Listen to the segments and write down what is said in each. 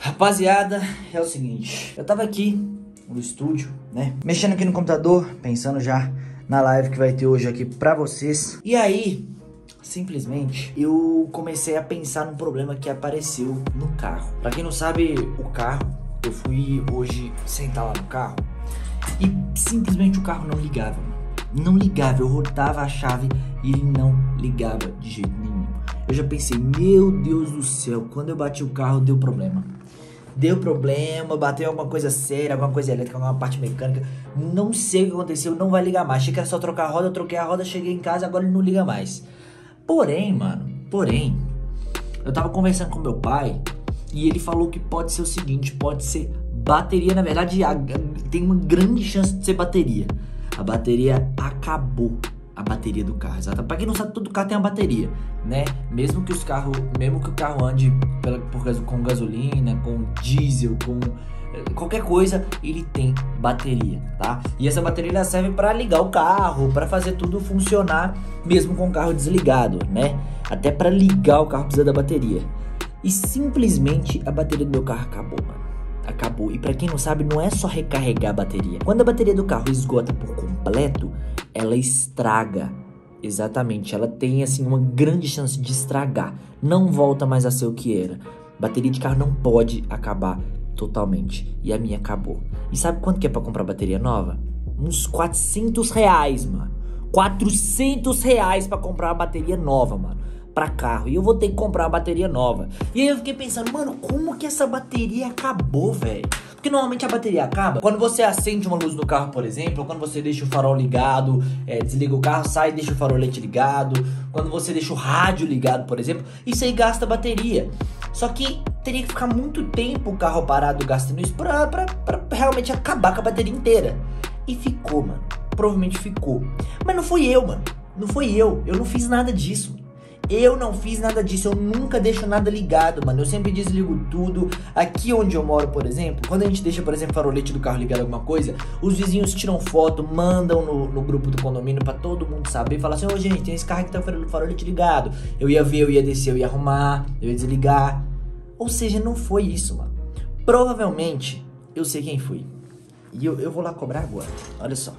Rapaziada, é o seguinte, eu tava aqui no estúdio, né, mexendo aqui no computador, pensando já na live que vai ter hoje aqui pra vocês. E aí, simplesmente, eu comecei a pensar num problema que apareceu no carro. Pra quem não sabe, o carro, eu fui hoje sentar lá no carro e simplesmente o carro não ligava, mano. Não ligava, eu rodava a chave e ele não ligava de jeito nenhum. Eu já pensei, meu Deus do céu, quando eu bati o carro deu problema. Deu problema, bateu alguma coisa séria, alguma coisa elétrica, alguma parte mecânica. Não sei o que aconteceu, não vai ligar mais. Achei que era só trocar a roda, eu troquei a roda, cheguei em casa, agora ele não liga mais. Porém, eu tava conversando com meu pai e ele falou que pode ser o seguinte, pode ser bateria. Na verdade, tem uma grande chance de ser bateria. A bateria acabou. A bateria do carro, exato. Pra quem não sabe, todo carro tem uma bateria, né? Mesmo que o carro ande com gasolina, com diesel, com qualquer coisa, ele tem bateria, tá? E essa bateria ela serve para ligar o carro, para fazer tudo funcionar, mesmo com o carro desligado, né? Até para ligar o carro precisa da bateria. E simplesmente a bateria do meu carro acabou, mano. Acabou. E pra quem não sabe, não é só recarregar a bateria. Quando a bateria do carro esgota por completo, ela estraga. Exatamente. Ela tem, assim, uma grande chance de estragar. Não volta mais a ser o que era. Bateria de carro não pode acabar totalmente. E a minha acabou. E sabe quanto que é pra comprar bateria nova? Uns R$400, mano. R$400 pra comprar uma bateria nova, mano. Pra carro, e eu vou ter que comprar uma bateria nova. E aí eu fiquei pensando, mano, como que essa bateria acabou, velho? Porque normalmente a bateria acaba quando você acende uma luz no carro, por exemplo, ou quando você deixa o farol ligado, desliga o carro, sai e deixa o farolete ligado, quando você deixa o rádio ligado, por exemplo, isso aí gasta bateria. Só que teria que ficar muito tempo o carro parado gastando isso pra realmente acabar com a bateria inteira. E ficou, mano, provavelmente ficou. Mas não fui eu, mano, não foi eu não fiz nada disso. Eu não fiz nada disso, eu nunca deixo nada ligado, mano. Eu sempre desligo tudo. Aqui onde eu moro, por exemplo, quando a gente deixa, por exemplo, o farolete do carro ligado alguma coisa, os vizinhos tiram foto, mandam no grupo do condomínio pra todo mundo saber. Falar assim, ô gente, tem esse carro que tá com o farolete ligado. Eu ia ver, eu ia descer, eu ia arrumar, eu ia desligar. Ou seja, não foi isso, mano. Provavelmente, eu sei quem foi. E eu vou lá cobrar agora. Olha só.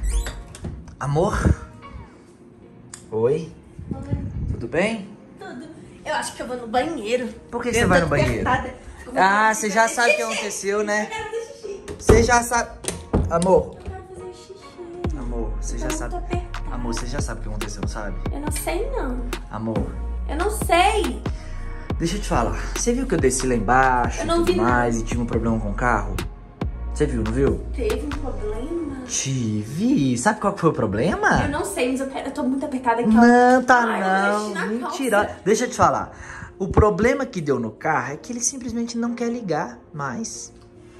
Amor? Oi? Tudo bem? Tudo. Eu acho que eu vou no banheiro. Por que você vai no banheiro? Ah, você já sabe o que aconteceu, né? Eu quero fazer xixi. Você já sabe. Amor. Eu quero fazer xixi. Amor, você já sabe. Amor, você já sabe o que aconteceu, sabe? Eu não sei, não. Amor. Eu não sei. Deixa eu te falar. Você viu que eu desci lá embaixo Eu não vi mais e tive um problema com o carro? Você viu, não viu? Teve um problema? Tive. Sabe qual que foi o problema? Eu não sei, mas eu tô muito apertada aqui. Não, tá Ai, não. Mentira. Deixa eu te falar. O problema que deu no carro é que ele simplesmente não quer ligar mais.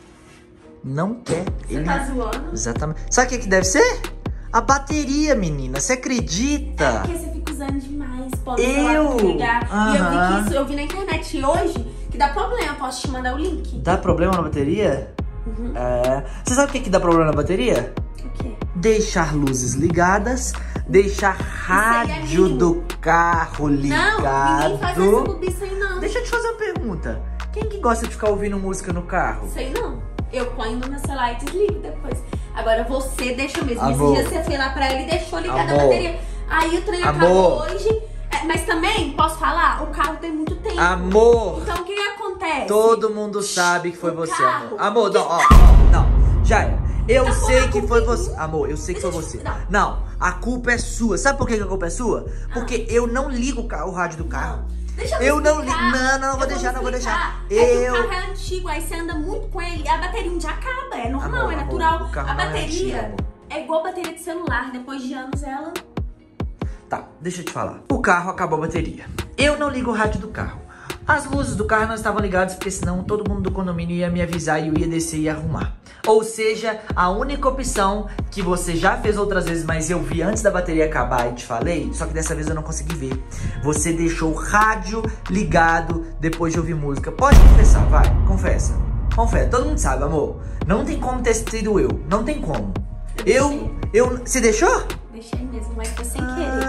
Não quer. Você tá zoando? Exatamente. Sabe o que deve ser? A bateria, menina. Você acredita? É porque você fica usando demais. Pode ligar. E eu vi que isso, eu vi na internet hoje que dá problema. Posso te mandar o link? Dá problema na bateria? Uhum. É. Você sabe o que dá problema na bateria? O quê? Deixar luzes ligadas, deixar rádio do carro ligado. Não, ninguém faz essa bobiça aí, não. Deixa eu te fazer uma pergunta. Quem que gosta de ficar ouvindo música no carro? Sei não. Eu ponho no meu celular e desligo depois. Agora você deixa mesmo. Amor. Esse dia você foi lá pra ele e deixou ligada a Amor. bateria. Aí o trem acabou hoje. Mas também, posso falar? O carro tem muito tempo. Amor! Então o que acontece? Todo mundo sabe que foi você, carro. amor. Amor, não, ó, não, já é. Eu Então, sei que foi é você. minha. Amor, eu sei que foi Deixa eu você. te- Não, a culpa é sua. Sabe por que a culpa é sua? Porque eu não ligo o rádio do carro. Deixa Eu não explicar. ligo. Não, Eu vou deixar, não vou deixar. É que o carro é antigo, aí você anda muito com ele e a bateria um dia acaba. É normal, Amor, é natural. amor, o carro A não é bateria antigo, amor. é igual a bateria de celular. Depois de anos ela... Tá, deixa eu te falar. O carro acabou a bateria. Eu não ligo o rádio do carro. As luzes do carro não estavam ligadas, porque senão todo mundo do condomínio ia me avisar e eu ia descer e arrumar. Ou seja, a única opção que você já fez outras vezes, mas eu vi antes da bateria acabar e te falei, só que dessa vez eu não consegui ver. Você deixou o rádio ligado depois de ouvir música. Pode confessar, vai, confessa. Confessa, todo mundo sabe, amor. Não tem como ter sido eu, não tem como. Você deixou? Deixei mesmo, mas foi sem querer.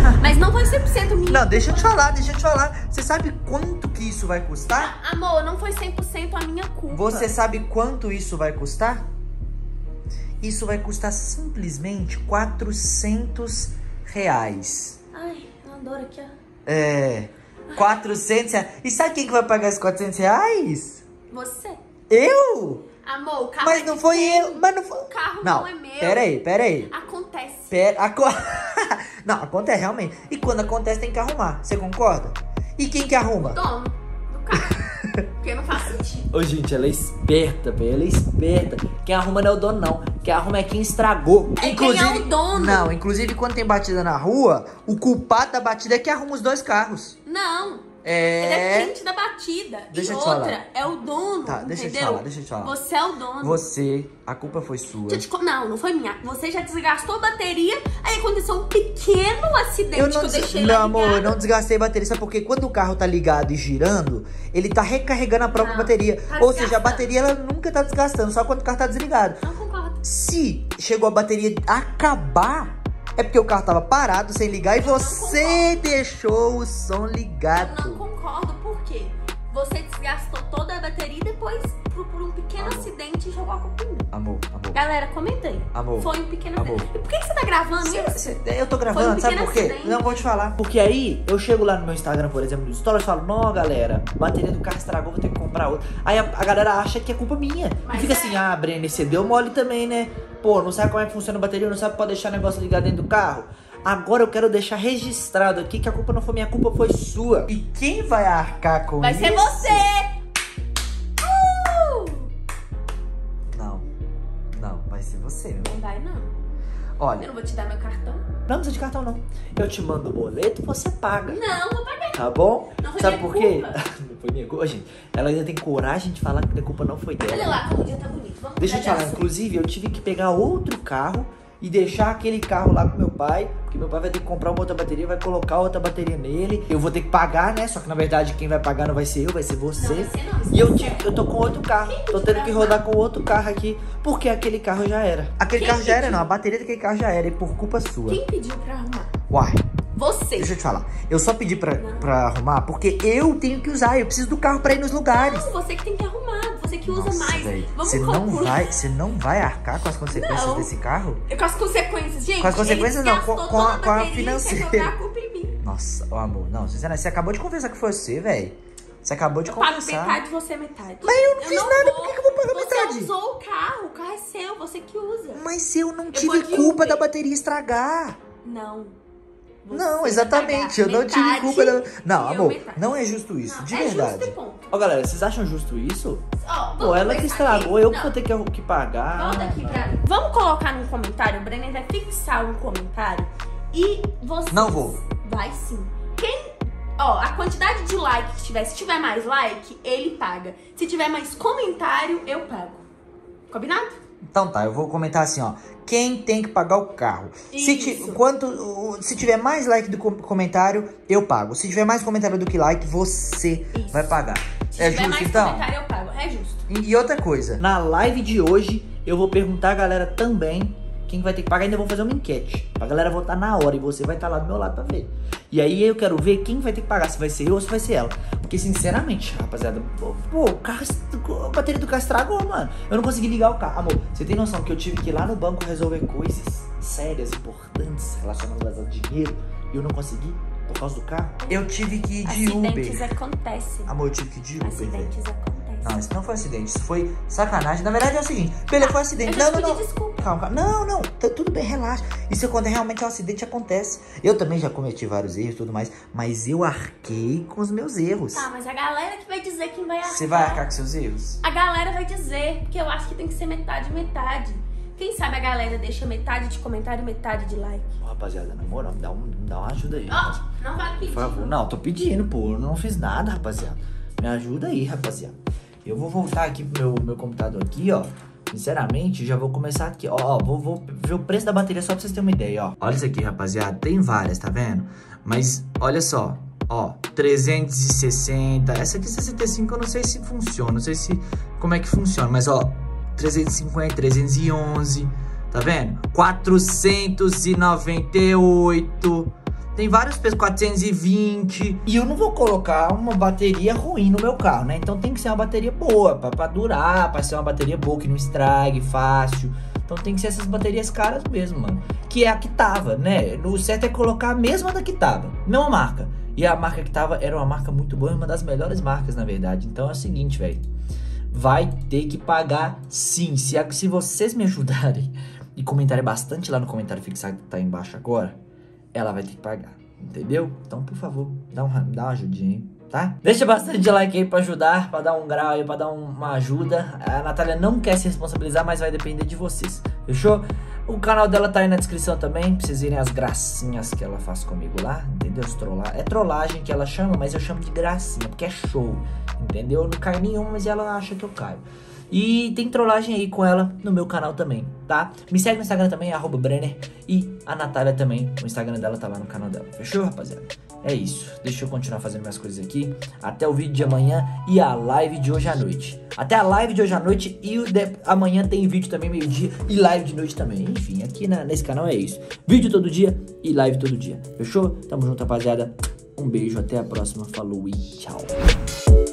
Mas não foi 100% minha. Não, deixa eu te falar. Você sabe quanto que isso vai custar? Amor, não foi 100% a minha culpa. Você sabe quanto isso vai custar? Isso vai custar simplesmente R$400. Ai, eu adoro aqui, ó. É, R$400. E sabe quem que vai pagar esses R$400? Você. Eu? Amor, o carro Mas não foi eu. Mas não foi. O carro não é meu. Peraí. Acontece. Não, acontece realmente. E quando acontece tem que arrumar. Você concorda? E quem que arruma? Dono do carro. Porque não faz sentido. Ô, gente, ela é esperta, velho. Ela é esperta. Quem arruma não é o dono, não. Quem arruma é quem estragou. Quem é o dono. Não, inclusive quando tem batida na rua, o culpado da batida é que arruma os dois carros. Não. É... Ele é cliente da batida. Deixa e eu te outra, falar. é o dono, Tá, deixa entendeu? eu te falar. Você é o dono. Você, a culpa foi sua. Não foi minha. Você já desgastou a bateria, aí aconteceu um pequeno acidente que eu deixei Meu lá amor, eu ligado. não desgastei a bateria, sabe porque quando o carro tá ligado e girando, ele tá recarregando a própria bateria. Tá Ou seja, a desgastando. bateria ela nunca tá desgastando, só quando o carro tá desligado. Não concordo. Se chegou a bateria acabar, é porque o carro tava parado, sem ligar, e você deixou o som ligado. Eu não concordo, por quê? Você desgastou toda a bateria e depois, por um pequeno acidente, jogou a culpa em mim. Amor. Galera, comenta aí. Amor. Foi um pequeno Amor. acidente. E por que você tá gravando isso? Eu tô Foi gravando, um sabe pequeno por quê? acidente. Não, vou te falar. Porque aí, eu chego lá no meu Instagram, por exemplo, nos stories, e falo, não, galera, a bateria do carro estragou, vou ter que comprar outra. Aí a galera acha que é culpa minha. Mas E fica é. assim, ah, Brenner, você deu mole também, né? Pô, não sabe como é que funciona a bateria, não sabe pode deixar o negócio ligado dentro do carro. Agora eu quero deixar registrado aqui que a culpa não foi minha, a culpa foi sua. E quem vai arcar com Vai isso? ser você! Não, vai ser você, meu. Não vai, não. Eu Olha, não vou te dar meu cartão. não precisa de cartão, não. Eu te mando o boleto, você paga. Não, vou pagar. Tá bom? Não foi Sabe minha por quê? culpa. Não foi minha culpa, gente. Ela ainda tem coragem de falar que a culpa não foi dela. Olha lá, como o dia tá bonito. Vamos Deixa eu te mudar de falar, assunto. inclusive eu tive que pegar outro carro e deixar aquele carro lá com meu pai, porque meu pai vai ter que comprar uma outra bateria, vai colocar outra bateria nele. Eu vou ter que pagar, né? Só que na verdade quem vai pagar não vai ser eu, vai ser você. Não, você não, E você eu tô com outro carro. Tô tendo que rodar com outro carro aqui, porque aquele carro já era. Aquele Quem carro já era, pediu? não. A bateria daquele carro já era, e por culpa sua. Quem pediu pra arrumar? Uai. Você. Deixa eu te falar, eu só pedi pra arrumar porque eu tenho que usar, eu preciso do carro pra ir nos lugares. Não, você que tem que arrumar. Você que usa Nossa, mais. véi, Vamos você não vai arcar com as consequências Não. desse carro? Com as consequências, gente. Com as consequências, ele não, com gastou a toda bateria, financeira. Quer jogar a culpa em mim. Nossa, ô amor, não, sinceramente, você acabou de confessar que foi você, velho. Você acabou de Eu pago confessar. metade, você metade. Mas eu não fiz nada, por que eu vou pagar metade? Você usou o carro é seu, você que usa. Mas eu não vou tive de culpa Uber. da bateria estragar. Não. Não, Você exatamente, eu vai não tive pagar culpa da... metade Não, e eu amor, metade. não é justo isso, de É verdade. justo e ponto. Ó, galera, vocês acham justo isso? Ó, Pô, vamos ela que começar estragou, aqui. eu que Não. vou ter que pagar. Volta aqui pra mim. Vamos colocar num comentário, o Brenner vai fixar um comentário e você... Não vou. Vai sim. Ó, a quantidade de like que tiver, se tiver mais like, ele paga. Se tiver mais comentário, eu pago. Combinado? Então tá, eu vou comentar assim, ó. Quem tem que pagar o carro? Isso. Se tiver mais like do comentário, eu pago. Se tiver mais comentário do que like, você Isso. vai pagar. Se É tiver justo, mais então? comentário, eu pago. É justo. E outra coisa, na live de hoje, eu vou perguntar a galera também quem vai ter que pagar. Ainda vou fazer uma enquete pra galera votar na hora e você vai estar lá do meu lado pra ver. E aí eu quero ver quem vai ter que pagar, se vai ser eu ou se vai ser ela. Porque sinceramente, rapaziada, pô, o carro, a bateria do carro estragou, mano. Eu não consegui ligar o carro. Amor, você tem noção que eu tive que ir lá no banco resolver coisas sérias, importantes, relacionadas ao dinheiro, e eu não consegui por causa do carro? Eu tive que ir de Acidentes Uber. acontecem. Amor, eu tive que ir de Uber, velho. Acidentes acontecem. Não, isso não foi acidente, isso foi sacanagem. Na verdade é o seguinte, Pelé, foi acidente. Eu já Não, te não, pedi não. desculpa. Calma. Não, tudo bem, relaxa. Isso quando realmente é um acidente, acontece. Eu também já cometi vários erros e tudo mais, mas eu arquei com os meus erros. Tá, mas a galera que vai dizer quem vai arcar. Você vai arcar com seus erros? A galera vai dizer, porque eu acho que tem que ser metade, metade. Quem sabe a galera deixa metade de comentário e metade de like. Pô, rapaziada, na moral, me dá uma ajuda aí. Ó, não vai pedir. Por favor, não, tô pedindo, pô. Eu não fiz nada, rapaziada. Me ajuda aí, rapaziada. Eu vou voltar aqui pro meu computador aqui, ó. Sinceramente, já vou começar aqui, ó. Vou ver o preço da bateria só pra vocês terem uma ideia, ó. Olha isso aqui, rapaziada. Tem várias, tá vendo? Mas, olha só. Ó, 360. Essa aqui, 65, eu não sei se funciona. Não sei se... Como é que funciona. Mas, ó, 350, 311. Tá vendo? 498. Tem vários pesos, 420. E eu não vou colocar uma bateria ruim no meu carro, né? Então tem que ser uma bateria boa, pra durar, pra ser uma bateria boa, que não estrague fácil. Então tem que ser essas baterias caras mesmo, mano. Que é a que tava, né? O certo é colocar a mesma da que tava. Mesma marca. E a marca que tava era uma marca muito boa, uma das melhores marcas, na verdade. Então é o seguinte, velho. Vai ter que pagar sim. Se vocês me ajudarem e comentarem bastante lá no comentário fixado que tá aí embaixo agora, ela vai ter que pagar, entendeu? Então, por favor, dá uma ajudinha aí, tá? Deixa bastante like aí pra ajudar, pra dar um grau aí, pra dar uma ajuda. A Natália não quer se responsabilizar, mas vai depender de vocês, fechou? O canal dela tá aí na descrição também, pra vocês verem as gracinhas que ela faz comigo lá, entendeu? É trollagem que ela chama, mas eu chamo de gracinha, porque é show, entendeu? Eu não caio nenhuma, mas ela acha que eu caio. E tem trollagem aí com ela no meu canal também, tá? Me segue no Instagram também, @Brenner. E a Natália também, o Instagram dela tá lá no canal dela. Fechou, rapaziada? É isso. Deixa eu continuar fazendo minhas coisas aqui. Até o vídeo de amanhã e a live de hoje à noite. Até a live de hoje à noite e amanhã tem vídeo também, meio-dia, e live de noite também. Enfim, aqui nesse canal é isso. Vídeo todo dia e live todo dia. Fechou? Tamo junto, rapaziada. Um beijo, até a próxima. Falou e tchau.